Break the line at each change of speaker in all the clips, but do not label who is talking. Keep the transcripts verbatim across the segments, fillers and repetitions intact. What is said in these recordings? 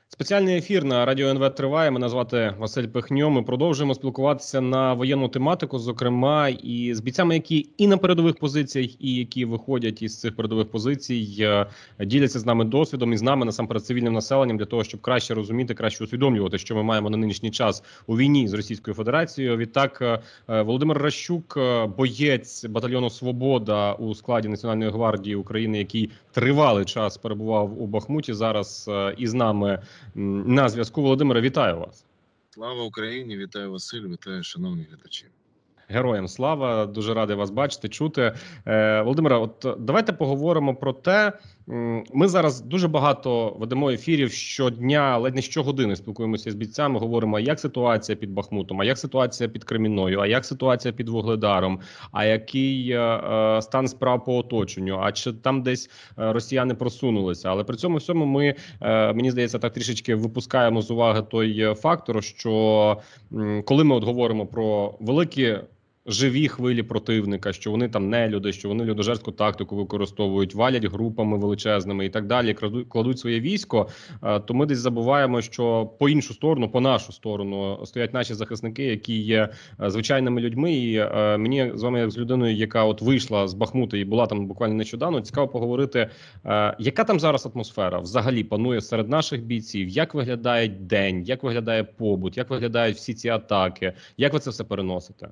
Спеціальний ефір на Радіо ен ве триває. Мене звати Василь Пихньо. Ми продовжуємо спілкуватися на воєнну тематику, зокрема, і з бійцями, які і на передових позиціях, і які виходять із цих передових позицій, діляться з нами досвідом і з нами, насамперед, цивільним населенням, для того, щоб краще розуміти, краще усвідомлювати, що ми маємо на нинішній час у війні з Російською Федерацією. Відтак, Володимир Ращук, боєць батальйону «Свобода» у складі Національної гвардії України, який тривалий час перебував у Бахмуті, зараз із нами на зв'язку. Володимире, вітаю вас.
Слава Україні, вітаю Василь, вітаю шановні глядачі.
Героям слава, дуже радий вас бачити, чути. Е, Володимире, от давайте поговоримо про те, ми зараз дуже багато ведемо ефірів щодня, ледь не щогодини спілкуємося з бійцями, говоримо, як ситуація під Бахмутом, а як ситуація під Кремінною, а як ситуація під Вугледаром, а який е, стан справ по оточенню, а чи там десь росіяни просунулися. Але при цьому всьому ми, е, мені здається, так трішечки випускаємо з уваги той фактор, що м, коли ми от говоримо про великі живі хвилі противника, що вони там не люди, що вони людожерську тактику використовують, валять групами величезними і так далі, кладуть, кладуть своє військо, то ми десь забуваємо, що по іншу сторону, по нашу сторону, стоять наші захисники, які є звичайними людьми. І мені з вами, як з людиною, яка от вийшла з Бахмута і була там буквально нещодавно, цікаво поговорити, яка там зараз атмосфера взагалі панує серед наших бійців, як виглядає день, як виглядає побут, як виглядають всі ці атаки, як ви це все переносите?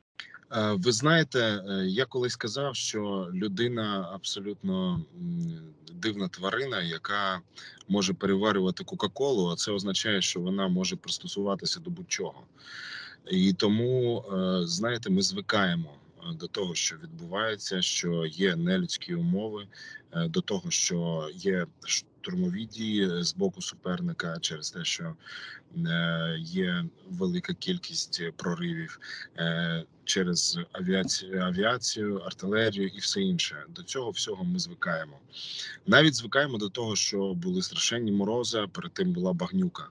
Ви знаєте, я колись казав, що людина абсолютно дивна тварина, яка може переварювати Кока-Колу, а це означає, що вона може пристосуватися до будь-чого. І тому, знаєте, ми звикаємо до того, що відбувається, що є нелюдські умови, до того, що є штурмові дії з боку суперника через те, що є велика кількість проривів через авіацію, авіацію, артилерію і все інше. До цього всього ми звикаємо. Навіть звикаємо до того, що були страшенні морози, а перед тим була багнюка.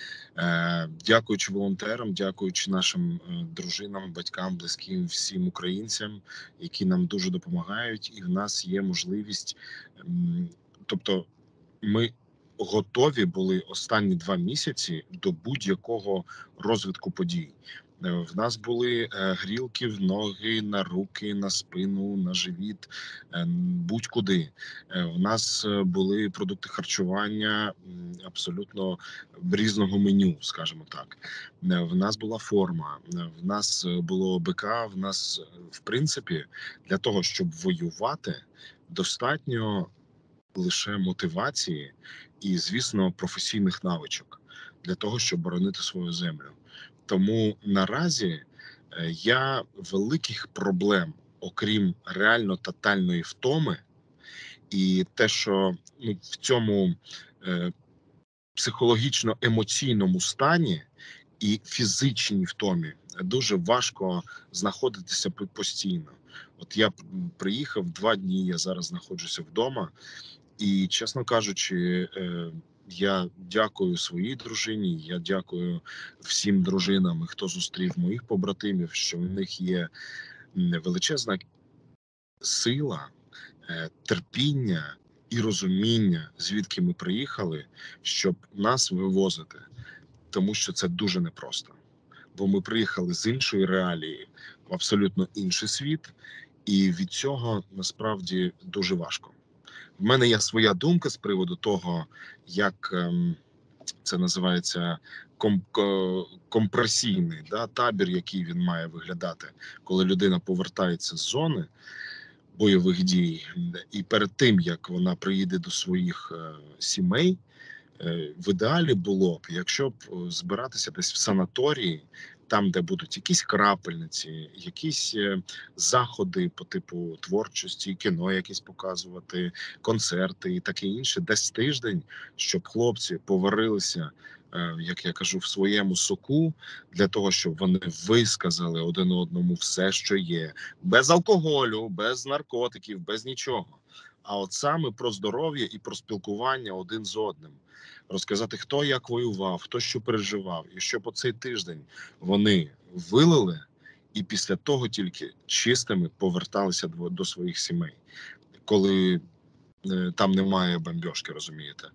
Дякуючи волонтерам, дякуючи нашим дружинам, батькам, близьким, всім українцям, які нам дуже допомагають, і в нас є можливість, тобто ми готові були останні два місяці до будь-якого розвитку подій. В нас були грілки в ноги, на руки, на спину, на живіт, будь-куди. В нас були продукти харчування абсолютно різного меню, скажімо так. В нас була форма, в нас було БК, в нас, в принципі, для того, щоб воювати, достатньо лише мотивації і, звісно, професійних навичок для того, щоб боронити свою землю. Тому наразі я великих проблем, окрім реально тотальної втоми, і те, що ну, в цьому е, психологічно-емоційному стані і фізичній втомі дуже важко знаходитися постійно. От я приїхав два дні, я зараз знаходжуся вдома, і, чесно кажучи, е, я дякую своїй дружині, я дякую всім дружинам, хто зустрів моїх побратимів, що в них є величезна сила, терпіння і розуміння, звідки ми приїхали, щоб нас вивозити. Тому що це дуже непросто. Бо ми приїхали з іншої реалії в абсолютно інший світ, і від цього насправді дуже важко. В мене є своя думка з приводу того, як ем, це називається ком, компресійний да, табір, який він має виглядати, коли людина повертається з зони бойових дій. І перед тим, як вона приїде до своїх е, сімей, е, в ідеалі було б, якщо б збиратися десь в санаторії, там, де будуть якісь крапельниці, якісь е, заходи по типу творчості, кіно якесь показувати, концерти і таке інше, десь тиждень, щоб хлопці поварилися, е, як я кажу, в своєму соку, для того, щоб вони висказали один одному все, що є, без алкоголю, без наркотиків, без нічого. А от саме про здоров'я і про спілкування один з одним. Розказати, хто як воював, хто що переживав, і щоб оцей тиждень вони вилили, і після того тільки чистими поверталися до своїх сімей, коли е, там немає бомбьошки, розумієте.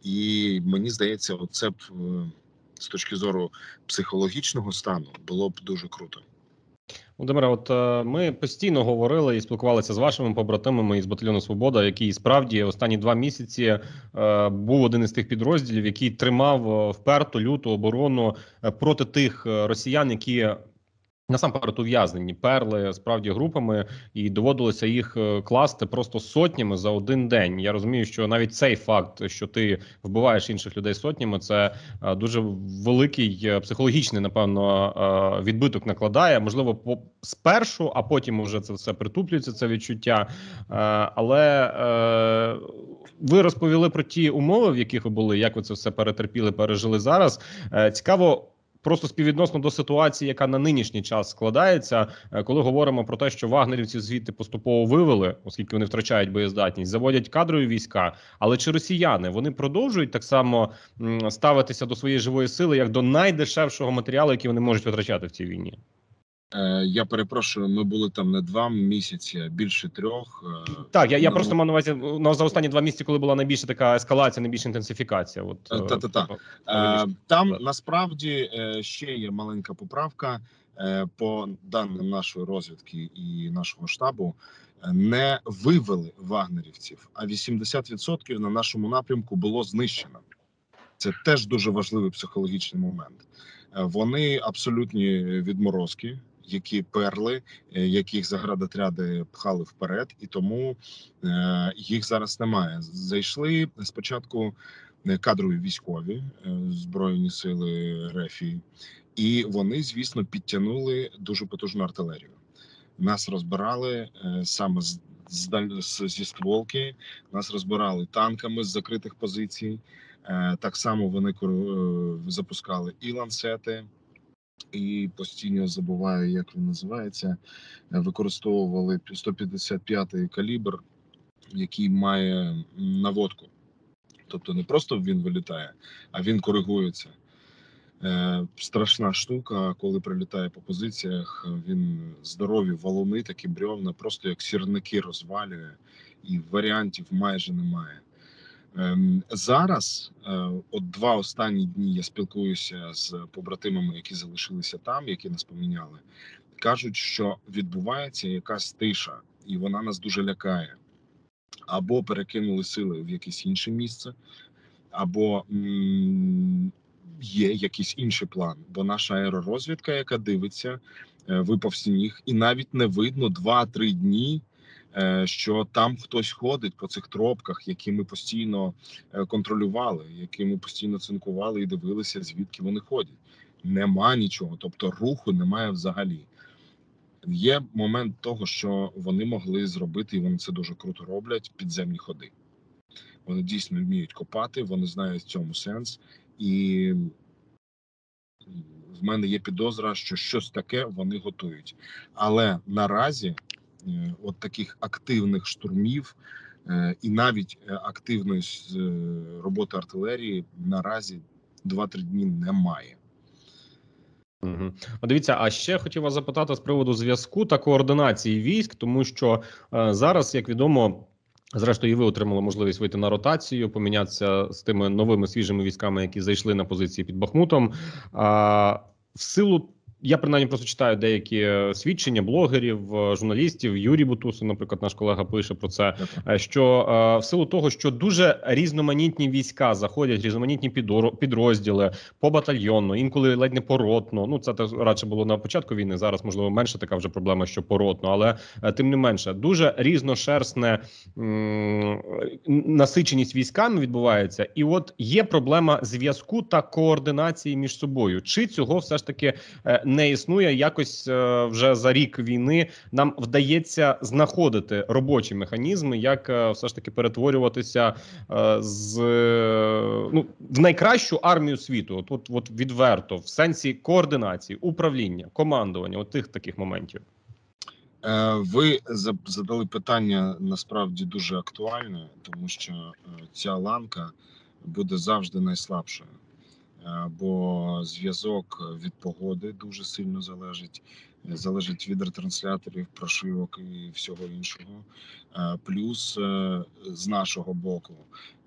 І мені здається, оце б з точки зору психологічного стану було б дуже круто.
Володимире, от е, ми постійно говорили і спілкувалися з вашими побратимами із батальйону Свобода, який справді останні два місяці е, був один із тих підрозділів, який тримав е, вперту люту оборону е, проти тих е, росіян, які насамперед ув'язнені, перли справді групами, і доводилося їх е, класти просто сотнями за один день. Я розумію, що навіть цей факт, що ти вбиваєш інших людей сотнями, це е, дуже великий е, психологічний, напевно, е, відбиток накладає. Можливо, по спершу, а потім вже це все притуплюється, це відчуття. Е, але е, ви розповіли про ті умови, в яких ви були, як ви це все перетерпіли, пережили зараз. Е, цікаво. Просто співвідносно до ситуації, яка на нинішній час складається, коли говоримо про те, що вагнерівців звідти поступово вивели, оскільки вони втрачають боєздатність, заводять кадрові війська. Але чи росіяни вони продовжують так само ставитися до своєї живої сили, як до найдешевшого матеріалу, який вони можуть витрачати в цій війні?
Я перепрошую, ми були там не два місяці, а більше трьох.
Так, я, я ну, просто мав на увазі на за останні два місяці, коли була найбільша така ескалація, найбільша інтенсифікація. От
та-та-та. Е, там насправді ще є маленька поправка по даним нашої розвідки і нашого штабу. Не вивели вагнерівців, а вісімдесят відсотків на нашому напрямку було знищено. Це теж дуже важливий психологічний момент. Вони абсолютні відморозки, які перли, яких заградотряди пхали вперед, і тому е, їх зараз немає. Зайшли спочатку кадрові військові, Збройні сили РФ, і вони, звісно, підтягнули дуже потужну артилерію. Нас розбирали е, саме з, з, зі стволки, нас розбирали танками з закритих позицій. Е, так само вони е, запускали і ланцети, і постійно забуваю, як він називається, використовували сто п'ятдесят п'ятий калібр, який має наводку. Тобто не просто він вилітає, а він коригується. Е, страшна штука, коли прилітає по позиціях, він здорові валуни, такі брьовна, просто як сірники розвалює, і варіантів майже немає. Зараз, от два останні дні, я спілкуюся з побратимами, які залишилися там, які нас поміняли. Кажуть, що відбувається якась тиша, і вона нас дуже лякає. Або перекинули сили в якесь інше місце, або м- є якийсь інший план. Бо наша аеророзвідка, яка дивиться, випав сніг, і навіть не видно два-три дні, що там хтось ходить по цих тропках, які ми постійно контролювали, які ми постійно цинкували і дивилися, звідки вони ходять. Нема нічого, тобто руху немає взагалі. Є момент того, що вони могли зробити, і вони це дуже круто роблять, підземні ходи. Вони дійсно вміють копати, вони знають в цьому сенс. І в мене є підозра, що щось таке вони готують. Але наразі от таких активних штурмів і навіть активної роботи артилерії наразі два-три дні немає.
Угу. Дивіться, а ще хотів вас запитати з приводу зв'язку та координації військ, тому що е, зараз, як відомо, зрештою і ви отримали можливість вийти на ротацію, помінятися з тими новими свіжими військами, які зайшли на позиції під Бахмутом. А, в силу Я принаймні просто читаю деякі свідчення блогерів, журналістів. Юрій Бутусов, наприклад, наш колега пише про це, що е, в силу того, що дуже різноманітні війська заходять, різноманітні підрозділи побатальйонно, інколи ледь не поротно. Ну це радше було на початку війни. Зараз можливо менше така вже проблема, що поротно, але е, тим не менше дуже різношерстне м- насиченість військами відбувається. І от є проблема зв'язку та координації між собою. Чи цього все ж таки е, не існує, якось е, вже за рік війни нам вдається знаходити робочі механізми, як е, все ж таки перетворюватися е, з е, ну в найкращу армію світу, от, от, от відверто, в сенсі координації, управління, командування, от тих таких моментів.
Ви задали питання насправді дуже актуальне, тому що ця ланка буде завжди найслабшою. Бо зв'язок від погоди дуже сильно залежить, залежить від ретрансляторів, прошивок і всього іншого. Плюс з нашого боку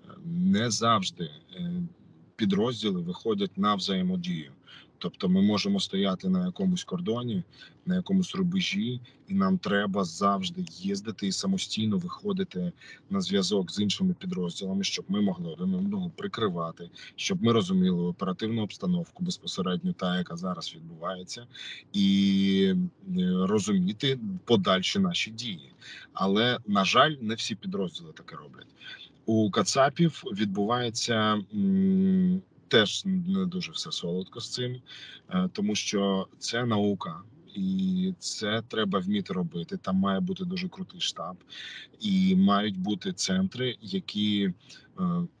не завжди підрозділи виходять на взаємодію. Тобто ми можемо стояти на якомусь кордоні, на якомусь рубежі, і нам треба завжди їздити і самостійно виходити на зв'язок з іншими підрозділами, щоб ми могли один одного прикривати, щоб ми розуміли оперативну обстановку безпосередньо, та яка зараз відбувається, і розуміти подальші наші дії. Але, на жаль, не всі підрозділи таке роблять. У кацапів відбувається м, теж не дуже все солодко з цим, е, тому що це наука, і це треба вміти робити. Там має бути дуже крутий штаб, і мають бути центри, які е,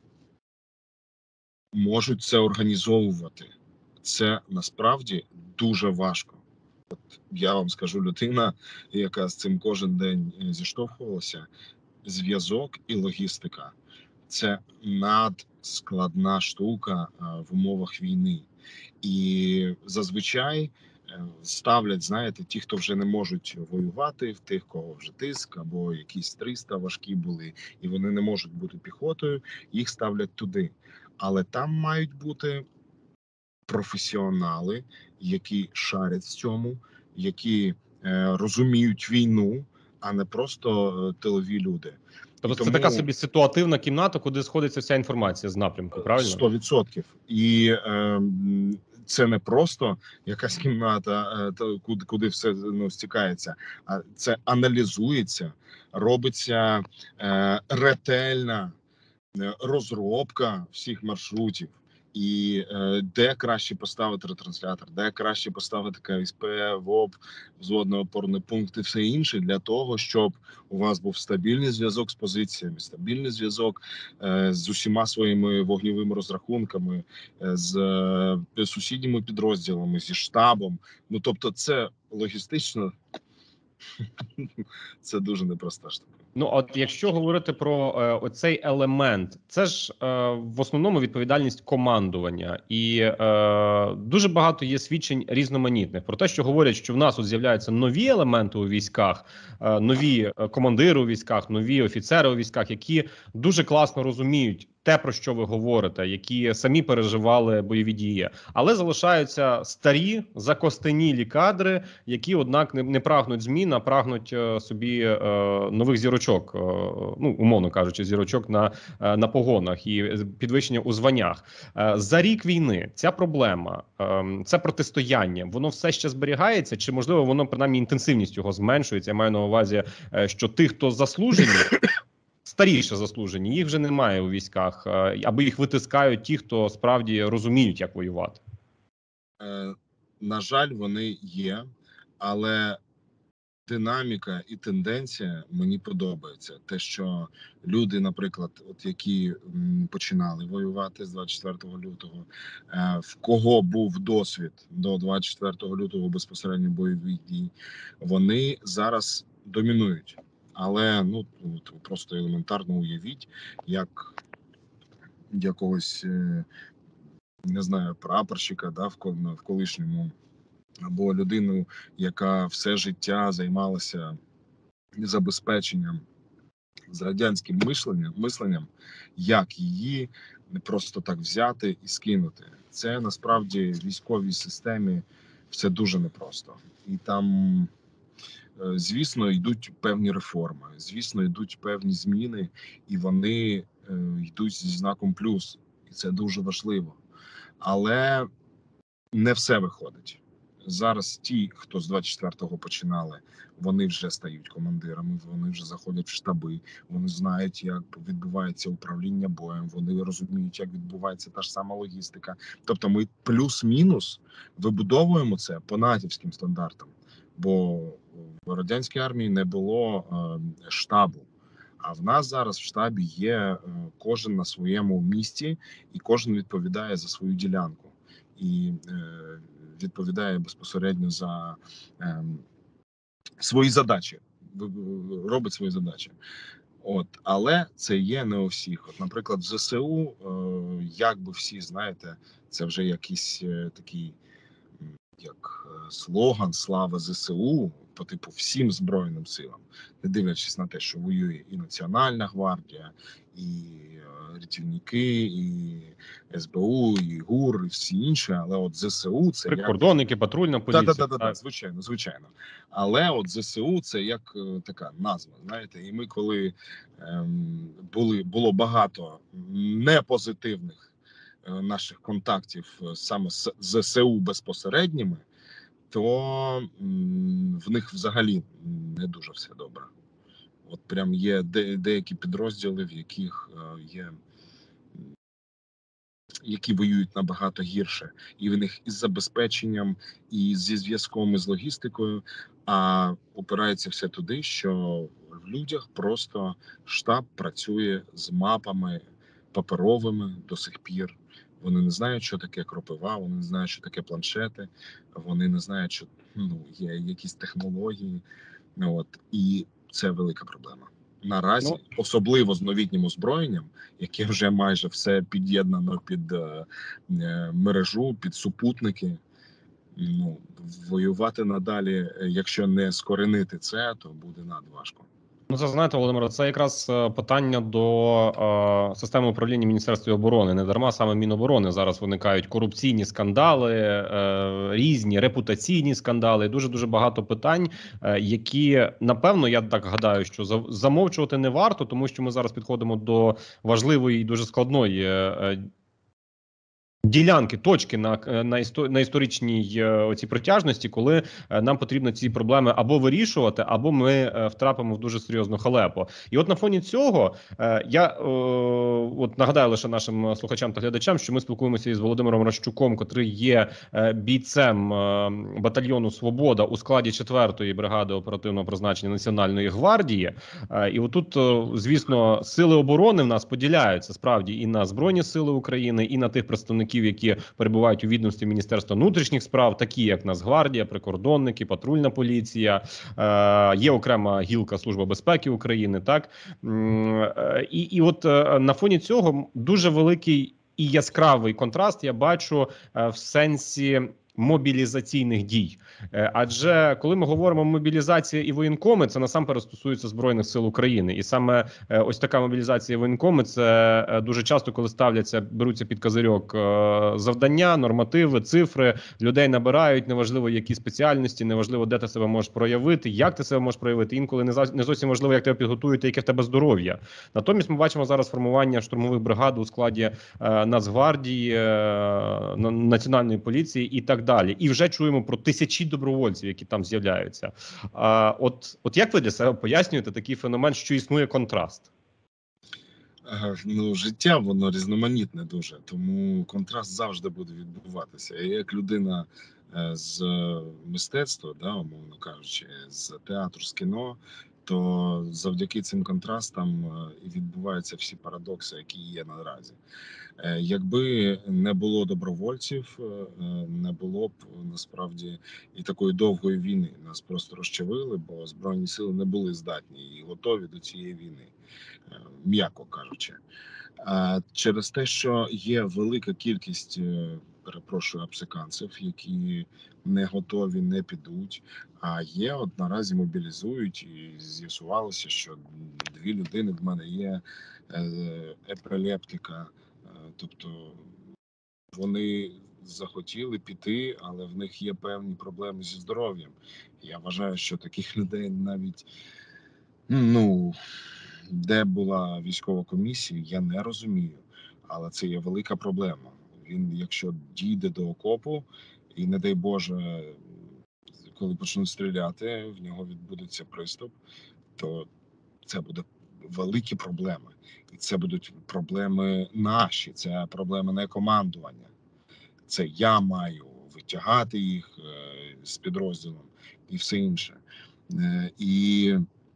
можуть це організовувати. Це насправді дуже важко. От я вам скажу, людина, яка з цим кожен день зіштовхувалася, зв'язок і логістика – це надскладна штука в умовах війни. І зазвичай ставлять, знаєте, ті, хто вже не можуть воювати, в тих, кого вже тиск, або якісь триста важкі були, і вони не можуть бути піхотою, їх ставлять туди. Але там мають бути професіонали, які шарять в цьому, які е, розуміють війну, а не просто е, тилові люди.
Тобто
І
це така
тому
собі ситуативна кімната, куди сходиться вся інформація з напрямку, правильно?
сто відсотків. І е, це не просто якась кімната, е, куди, куди все ну, стікається, а це аналізується, робиться е, ретельна е, розробка всіх маршрутів. І е, де краще поставити ретранслятор, де краще поставити КСП, ВОП, взводно-опорний пункт і все інше для того, щоб у вас був стабільний зв'язок з позиціями, стабільний зв'язок е, з усіма своїми вогневими розрахунками, е, з е, сусідніми підрозділами, зі штабом. Ну тобто, це логістично це дуже непроста штука.
Ну, от якщо говорити про е, оцей елемент, це ж е, в основному відповідальність командування, і е, дуже багато є свідчень різноманітних про те, що говорять, що в нас от з'являються нові елементи у військах, е, нові командири у військах, нові офіцери у військах, які дуже класно розуміють те, про що ви говорите, які самі переживали бойові дії, але залишаються старі закостенілі кадри, які, однак, не, не прагнуть змін, а прагнуть е, собі е, нових зірочок, е, ну умовно кажучи, зірочок на, е, на погонах і підвищення у званнях. Е, за рік війни ця проблема, е, це протистояння, воно все ще зберігається, чи можливо воно принаймні інтенсивність його зменшується? Я маю на увазі, е, що тих, хто заслужені. Старіше заслужені, їх вже немає у військах, або їх витискають ті, хто справді розуміють, як воювати.
Е, на жаль, вони є, але динаміка і тенденція мені подобається. Те, що люди, наприклад, от які м, починали воювати з двадцять четвертого лютого, е, в кого був досвід до двадцять четвертого лютого безпосередньо бойових дій, вони зараз домінують. Але ну от, просто елементарно уявіть, як якогось е, не знаю, прапорщика, да, в, в колишньому, або людину, яка все життя займалася забезпеченням з радянським мисленням, мисленням, як її не просто так взяти і скинути. Це насправді в військовій системі все дуже непросто. І там, звісно, йдуть певні реформи, звісно, йдуть певні зміни, і вони йдуть зі знаком плюс. І це дуже важливо. Але не все виходить. Зараз ті, хто з двадцять четвертого починали, вони вже стають командирами, вони вже заходять в штаби, вони знають, як відбувається управління боєм, вони розуміють, як відбувається та ж сама логістика. Тобто ми плюс-мінус вибудовуємо це по натівським стандартам, бо в радянській армії не було е, штабу. А в нас зараз в штабі є е, кожен на своєму місці, і кожен відповідає за свою ділянку. І е, відповідає безпосередньо за е, свої задачі, робить свої задачі. От, але це є не у всіх. От, наприклад, в ЗСУ, е, як би всі знаєте, це вже якийсь е, такий як е, слоган "Слава ЗСУ" по типу всім Збройним силам, не дивлячись на те, що воює і Національна гвардія, і е, рятівники, і ес бе у, і ГУР, і всі інші, але от ЗСУ це як
Прикордонники, патрульна
да, да,
поліція.
да, да, да,
Так.
звичайно, звичайно. Але от ЗСУ це як е, така назва. Знаєте, і ми, коли ем, були було багато непозитивних е, наших контактів е, саме з ЗСУ безпосередніми, то м, в них взагалі не дуже все добре. От прям є де, деякі підрозділи, в яких е, є. Які воюють набагато гірше, і в них із забезпеченням, і зі зв'язком, і з логістикою, а опирається все туди, що в людях просто штаб працює з мапами паперовими до сих пір. Вони не знають, що таке кропива, вони не знають, що таке планшети, вони не знають, що ну, є якісь технології. Ну, от, і це велика проблема. Наразі,
Ну,
особливо з новітнім озброєнням, яке вже майже все під'єднано під е, е, мережу, під супутники. Ну, воювати надалі, е, якщо не скоренити це, то буде надважко.
Ну, це знаєте, Володимире, це якраз е, питання до е, системи управління Міністерства оборони. Не дарма саме Міноборони зараз виникають корупційні скандали, е, різні репутаційні скандали. Дуже дуже багато питань, е, які напевно я так гадаю, що за- замовчувати не варто, тому що ми зараз підходимо до важливої і дуже складної. е, Ділянки, точки на на, істо, на історичній е, оцій протяжності, коли е, нам потрібно ці проблеми або вирішувати, або ми е, втрапимо в дуже серйозну халепу. І от на фоні цього е, я е, от нагадаю лише нашим слухачам та глядачам, що ми спілкуємося із Володимиром Рощуком, котрий є е, бійцем е, батальйону Свобода у складі четвертої бригади оперативного призначення Національної гвардії. Е, і отут, е, звісно, сили оборони в нас поділяються справді і на Збройні Сили України, і на тих представників, які перебувають у відомстві Міністерства внутрішніх справ, такі як Нацгвардія, прикордонники, патрульна поліція, е, є окрема гілка Служба безпеки України. Так е, і, і от е, на фоні цього дуже великий і яскравий контраст я бачу е, в сенсі мобілізаційних дій. Е, Адже коли ми говоримо мобілізація і воєнкоми, це насамперед стосується Збройних сил України, і саме е, ось така мобілізація і воєнкоми, це е, дуже часто, коли ставляться, беруться під козирьок е, завдання, нормативи, цифри, людей набирають, неважливо які спеціальності, неважливо де ти себе можеш проявити, як ти себе можеш проявити. Інколи не за не зовсім важливо, як тебе підготують, яке в тебе здоров'я. Натомість ми бачимо зараз формування штурмових бригад у складі е, Нацгвардії, е, Національної поліції і так далі. І вже чуємо про тисячі добровольців, які там з'являються. А от, от як ви для себе пояснюєте такий феномен, що існує контраст?
Е, Ну, життя воно різноманітне дуже, тому контраст завжди буде відбуватися. І як людина е, з мистецтва, да, умовно кажучи, з театру, з кіно, то завдяки цим контрастам е, і відбуваються всі парадокси, які є наразі. Е, Якби не було добровольців, е, не було б насправді і такої довгої війни. Нас просто розчавили, бо збройні сили не були здатні і готові до цієї війни, е, м'яко кажучи. А через те, що є велика кількість, е, перепрошую, абсиканців, які не готові, не підуть. А є от наразі мобілізують, і з'ясувалося, що дві людини в мене є е, епілептика, е, тобто вони захотіли піти, але в них є певні проблеми зі здоров'ям. Я вважаю, що таких людей навіть ну де була військова комісія, я не розумію, але це є велика проблема. Він, якщо дійде до окопу, і не дай Боже, коли почнуть стріляти, в нього відбудеться приступ, то це буде великі проблеми. І це будуть проблеми наші, це проблеми не командування. Це я маю витягати їх е, з підрозділом і все інше. Е, і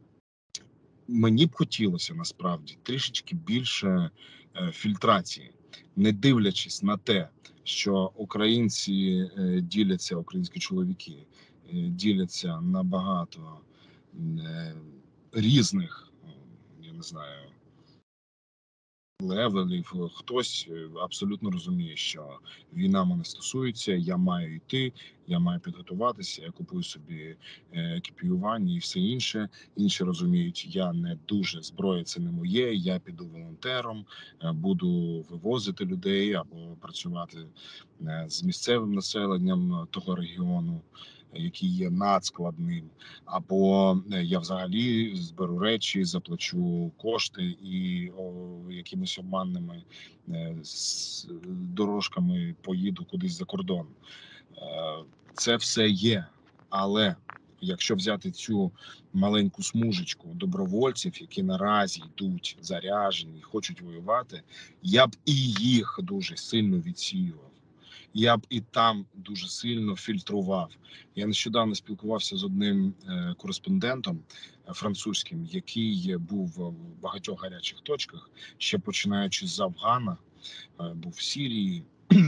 мені б хотілося насправді трішечки більше е, фільтрації, не дивлячись на те, що українці е, діляться, українські чоловіки е, діляться на багато е, різних, я не знаю, левелів. Хтось абсолютно розуміє, що війна мене стосується, я маю йти, я маю підготуватися, я купую собі екіпіювання і все інше. Інші розуміють, я не дуже, зброя це не моє, я піду волонтером, буду вивозити людей або працювати з місцевим населенням того регіону, який є надскладним, або я взагалі зберу речі, заплачу кошти і о, якимись обманними е, с, дорожками поїду кудись за кордон. Е, це все є, але якщо взяти цю маленьку смужечку добровольців, які наразі йдуть заряжені, хочуть воювати, я б і їх дуже сильно відсіював. Я б і там дуже сильно фільтрував. Я нещодавно спілкувався з одним е, кореспондентом е, французьким, який був в багатьох гарячих точках, ще починаючи з Афгана, е, був в Сирії,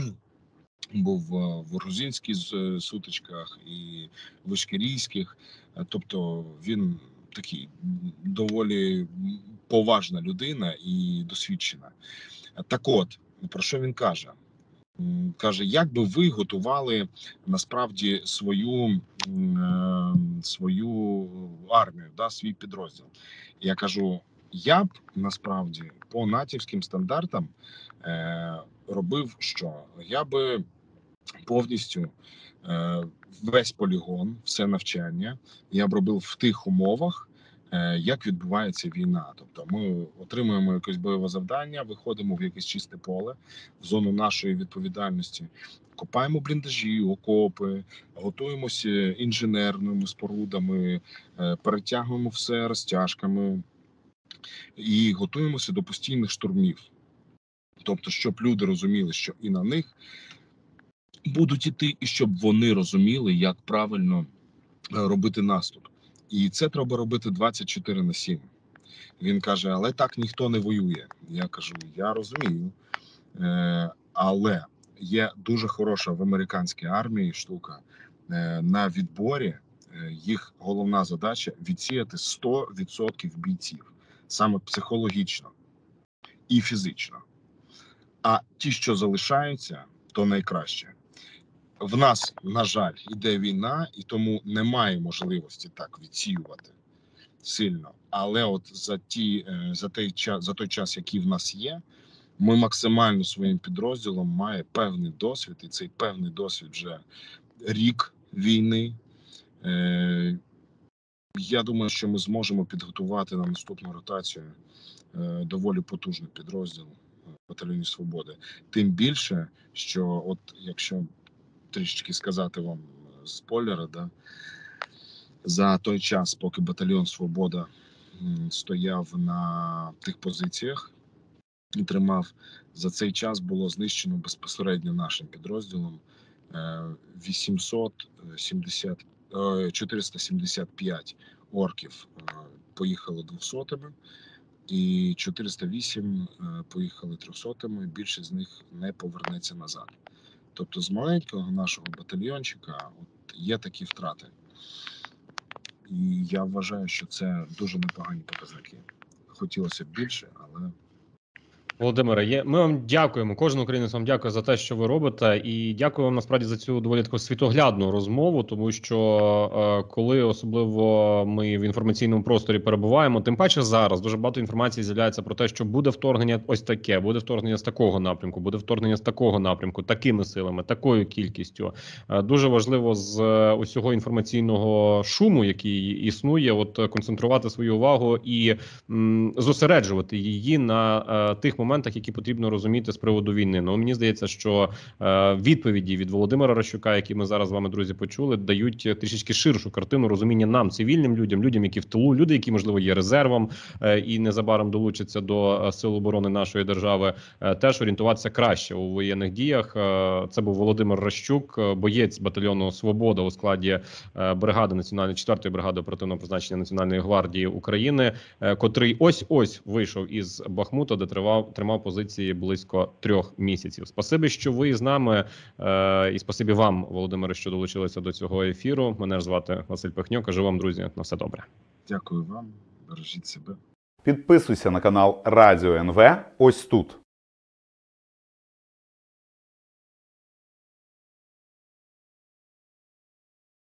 був в грузинських сутичках і в ішкерійських. Е, тобто він такий доволі поважна людина і досвідчена. Так от, про що він каже? Каже, як би ви готували насправді свою е, свою армію, да, свій підрозділ? Я кажу, я б насправді по натівським стандартам е, робив що? Я би повністю е, весь полігон, все навчання я б робив в тих умовах, як відбувається війна. Тобто ми отримуємо якесь бойове завдання, виходимо в якесь чисте поле, в зону нашої відповідальності, копаємо бліндажі, окопи, готуємося інженерними спорудами, перетягуємо все розтяжками і готуємося до постійних штурмів. Тобто, щоб люди розуміли, що і на них будуть іти, і щоб вони розуміли, як правильно робити наступ. І це треба робити двадцять чотири на сім. Він каже, але так ніхто не воює. Я кажу, я розумію. Е, але є дуже хороша в американській армії штука. Е, на відборі е, їх головна задача відсіяти сто відсотків бійців. Саме психологічно і фізично. А ті, що залишаються, то найкраще. В нас, на жаль, іде війна, і тому немає можливості так відсіювати сильно. Але от за ті за той час, за той час, який в нас є, ми максимально своїм підрозділом має певний досвід, і цей певний досвід вже рік війни. Е, я думаю, що ми зможемо підготувати на наступну ротацію е, доволі потужний підрозділ батальйонів Свободи. Тим більше, що от якщо трішечки сказати вам спойлери, да, за той час, поки батальйон Свобода стояв на тих позиціях і тримав, за цей час було знищено безпосередньо нашим підрозділом вісімсот сімдесят, чотириста сімдесят п'ять орків поїхали двохсотими, і чотириста вісім поїхали трьохсотими, більше з них не повернеться назад. Тобто з маленького нашого батальйончика от є такі втрати. І я вважаю, що це дуже непогані показники. Хотілося б більше, але...
Володимире, є, ми вам дякуємо. Кожен українець вам дякує за те, що ви робите, і дякую вам насправді за цю доволі таку світоглядну розмову, тому що е, коли особливо ми в інформаційному просторі перебуваємо, тим паче зараз дуже багато інформації з'являється про те, що буде вторгнення ось таке, буде вторгнення з такого напрямку, буде вторгнення з такого напрямку, такими силами, такою кількістю. Е, дуже важливо з е, усього інформаційного шуму, який існує, от концентрувати свою увагу і м, зосереджувати її на е, тих моментах, моментах, які потрібно розуміти з приводу війни. Ну, мені здається, що е, відповіді від Володимира Рощука, які ми зараз з вами, друзі, почули, дають трішечки ширшу картину розуміння нам, цивільним людям, людям, які в тилу, люди, які, можливо, є резервом е, і незабаром долучаться до Сил оборони нашої держави, е, теж орієнтуватися краще у воєнних діях. Е, це був Володимир Рощук, боєць батальйону «Свобода» у складі е, бригади національної четвертої бригади оперативного призначення Національної гвардії України, е, котрий ось-ось вийшов із Бахмута, де тривав тримав позиції близько трьох місяців. Спасибі, що ви з нами, е, і спасибі вам, Володимире, що долучилися до цього ефіру. Мене ж звати Василь Пихньо. Кажу вам, друзі, на все добре.
Дякую вам. Бережіть себе.
Підписуйся на канал Радіо ен ве ось тут.